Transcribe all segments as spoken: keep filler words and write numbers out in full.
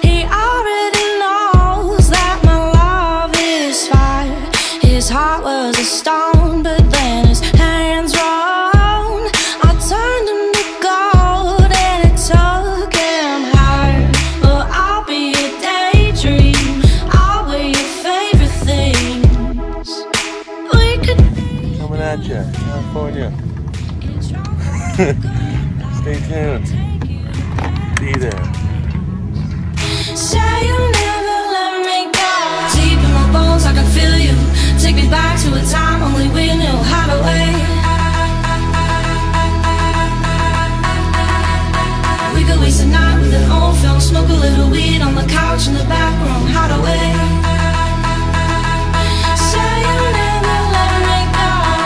He already knows that my love is fire. His heart was a stone, but then his hands rolled. I turned him to gold and it took him higher. Well, I'll be a daydream, I'll wear your favorite things. We could coming at you, California. Stay tuned. Be there. Say you'll never let me go. Deep in my bones, I can feel you. Take me back to a time only we knew how to wait. We could waste a night with an old film, smoke a little weed on the couch in the back room, how to wait. Say you'll never let me go.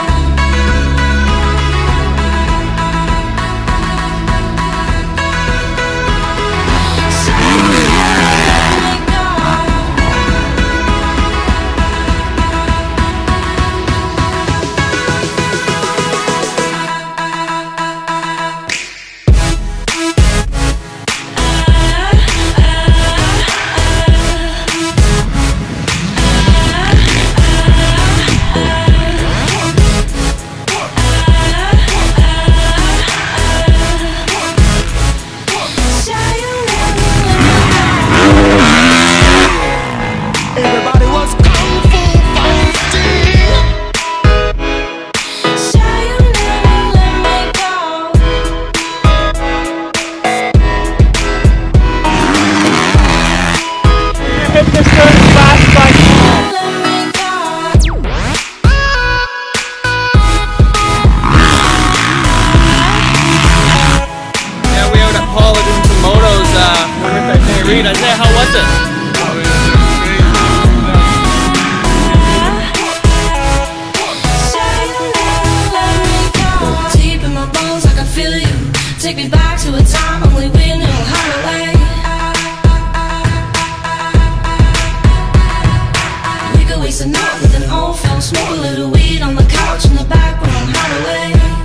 Reid, Isaiah, how was it? Deep in my bones, I can feel you. Take me back to a time only we knew how to wait. We could waste a night with an old film, smoke a little weed on the couch in the back room, how to wait.